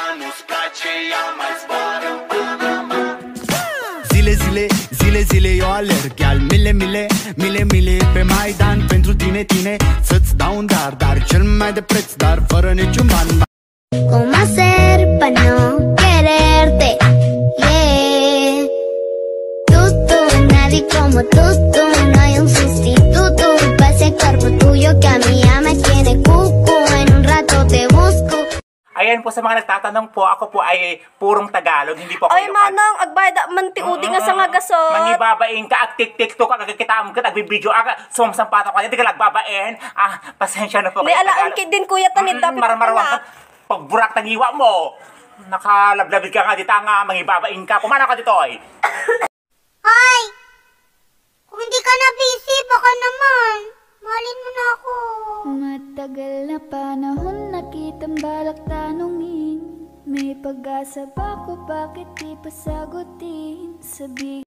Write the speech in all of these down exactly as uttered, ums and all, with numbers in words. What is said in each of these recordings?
Zile, zile, zile, zile eu alerg, iar mile, mile, mile, mile pe Maidan pentru tine, tine, să-ți dau un dar, dar cel mai de preț, dar fără niciun ban. ¿Cómo hacer para no quererte? Yeah. Tú, tú, nadie como tú, tú, no hay un sustituto para ese cuerpo tuyo que a mí ya me tiene cucu. En un rato te busco. Ayan po sa mga nagtatanong po, ako po ay purong Tagalog, hindi po ako ay manang, agbayda mantiudi nga sa nga gasot. Mangibabain ka, agtik-tiktok ka, agkikitaan ka, agbibidyo ka, sumsampato ka, hindi ka nagbabain. Ah, pasensya na po kayo. May alaan kid din kuya tanit, dapat maramarwang ka, pagburak ng iwa mo. Nakalablabid ka nga, dita nga, mangibabain ka, pumana ka dito ay. Ay! Kung hindi ka na busy, baka naman. Mahalin mo na ako. Matagal na panahon nakitang balak tanungin. May pag-asa ba ko, bakit di pa sagutin? Sabi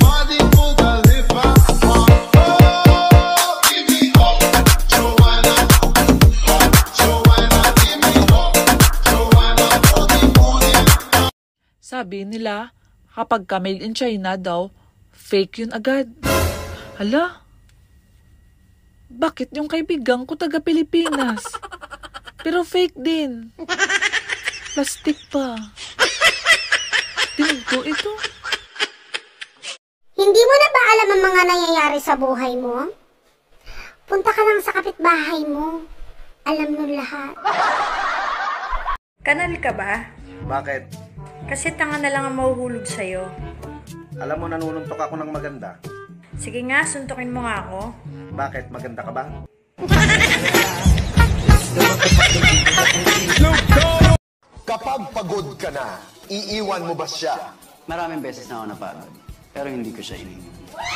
Sabi nila, kapag ka made in China daw, fake yun agad. Hala? Bakit yung kaibigan ko taga Pilipinas? Pero fake din. Plastic pa. Tingin ko ito. Hindi mo na ba alam ang mga nangyayari sa buhay mo? Punta ka lang sa kapitbahay mo. Alam mo lahat. Kanal ka ba? Bakit? Kasi tanga na lang ang mahuhulog sa'yo. Alam mo, nanununtok ako ng maganda. Sige nga, suntukin mo nga ako. Bakit? Maganda ka ba? Kapag pagod ka na, iiwan mo ba siya? Maraming beses na ako napagod, pero hindi ko siya iniwan.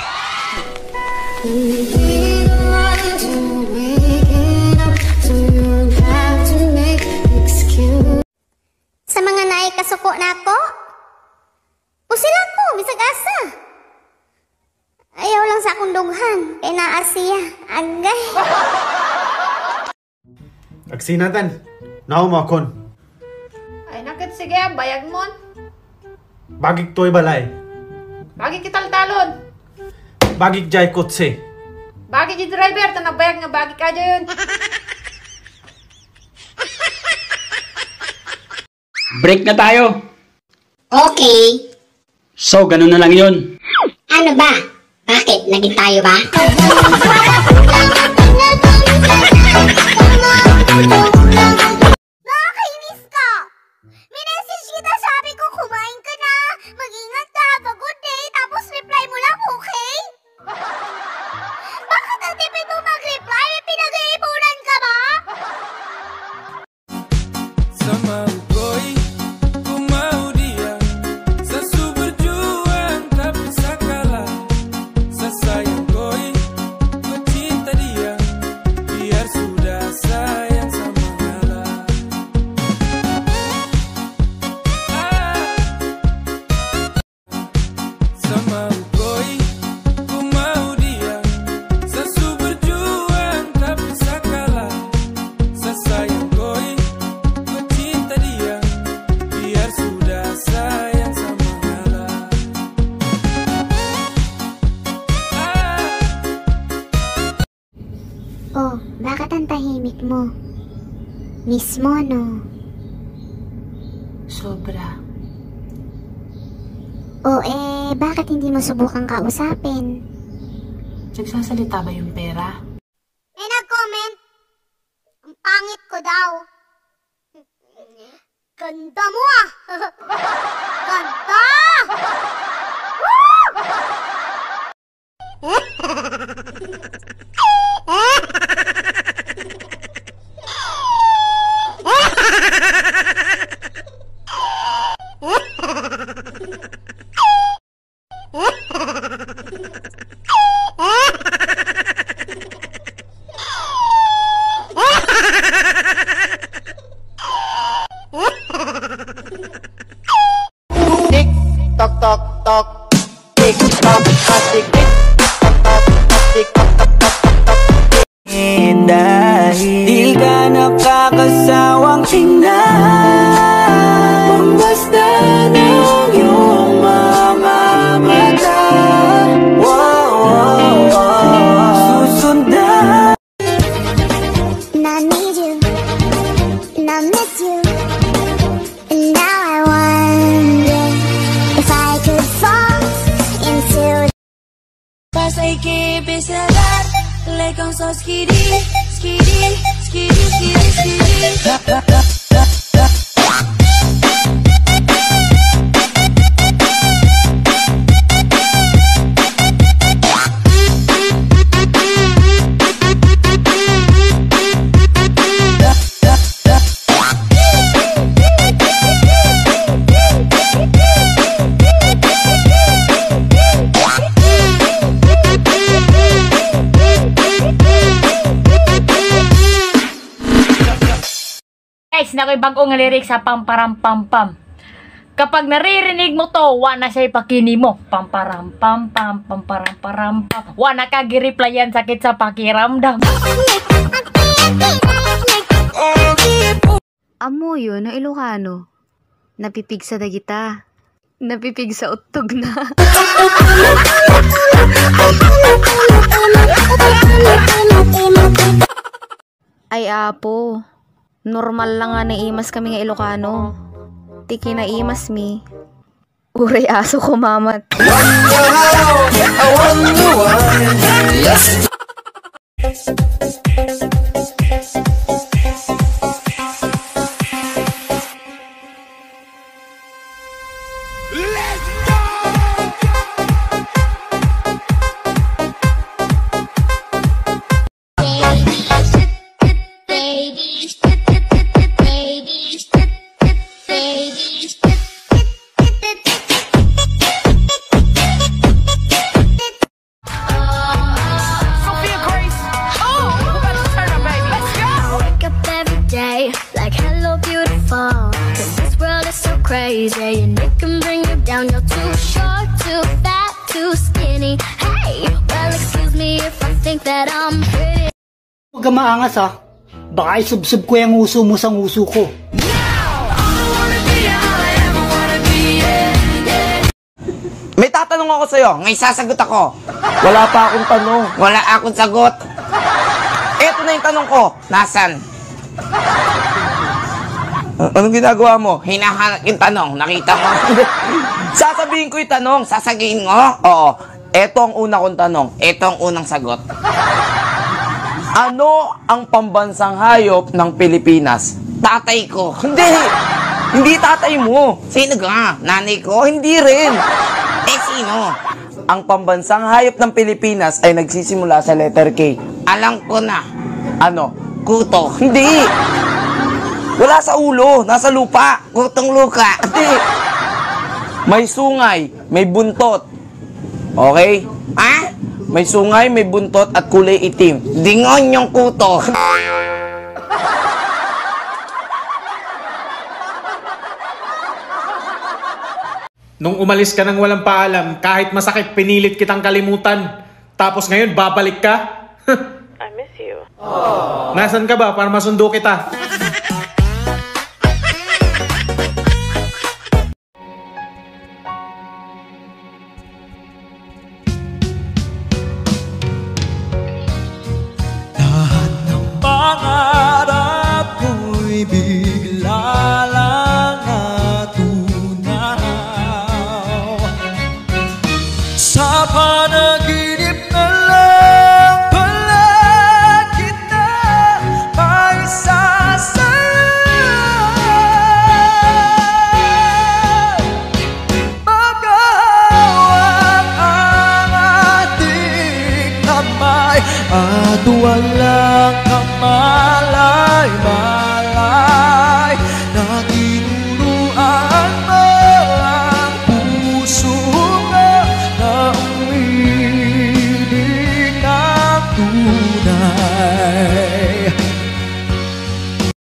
Sa mga naikasuko na ako, pusil ako, bisag asa. Ayaw lang sa akong dughan, kay naa siya, agay. Agsinatan, nao mo akon. Ay nakit, sige, bayag mon. Bagik to'y balay. Bagik kitaltalon. Bagik jay kotse. Bagik di driver, ta nagbayag nga bagik ka dyan. Break na tayo. Okay. So, ganun na lang yun. Ano ba? Bakit? Naging tayo ba? Nakakainis ka! Minessage kita, sabi ko kumain ka na. Mag-ingat ka, pagod day, tapos reply mo lang, okay? Bakit ang tipid mo mag-reply? May pinag-iipunan ka ba? Sama ko'y kumau dia Sesu berjuang tapi sakala Sesayang ko'y mencinta dia Biar sudah sayang sama ngalah ah. Sama ko'y kumau dia Sesu berjuang tapi sakala Sesayang ko'y mencinta dia Biar sudah sayang sama ngalah Oh, bakit ang tahimik mo? Miss mo, no? Sobra. O eh, bakit hindi mo subukang kausapin? Nagsasalita ba yung pera? May nag-comment. Ang pangit ko daw. Ganda mo ah! Ganda! Tik tok tok tok. Tik tok tik tik. Tok tok tik tok tok tok tok. Dahil di ka nakakasawang tingnan. empiece a darle con sos skiri, skiri, skiri, skiri, skiri. Guys, nakoy bagong lyrics sa pamparam pam pam. Kapag naririnig mo to, wana siya ipakini mo. Pamparam pam pam pamparam param pam. Wana ka gi-replyan sakit sa pakiramdam. Amo yun, no Ilocano. Napipig sa dagita. Napipig sa utog na. Ay apo. Normal lang nga na imas kami nga Ilocano. Tiki na imas mi. Uray aso ko mamat. Like hello beautiful, cause this world is so crazy and it can bring you down. You're too short, too fat, too skinny. Hey, well excuse me if I think that I'm pretty. Huwag ka maangas ha. Baka isubsub ko yung uso mo sa uso ko. May tatanong ako sa'yo, ngay sasagot ako. Wala pa akong tanong. Wala akong sagot. Eto na yung tanong ko, nasan? Anong ginagawa mo? Hinahanap yung tanong, nakita mo? Sasabihin ko yung tanong, sasagihin mo? Oo. Eto ang una kong tanong, eto ang unang sagot. Ano ang pambansang hayop ng Pilipinas? Tatay ko. Hindi! Hindi tatay mo. Sino ka? Nanay ko? Hindi rin. Eh, sino? Ang pambansang hayop ng Pilipinas ay nagsisimula sa letter K. Alam ko na. Ano? Kuto. Hindi. Wala sa ulo. Nasa lupa. Kutong luka. Hindi. May sungay. May buntot. Okay? Ha? May sungay, may buntot at kulay itim. Dingon yung kuto. Nung umalis ka nang walang paalam, kahit masakit, pinilit kitang kalimutan. Tapos ngayon, babalik ka? I miss you. Nasaan ka ba para masundo kita?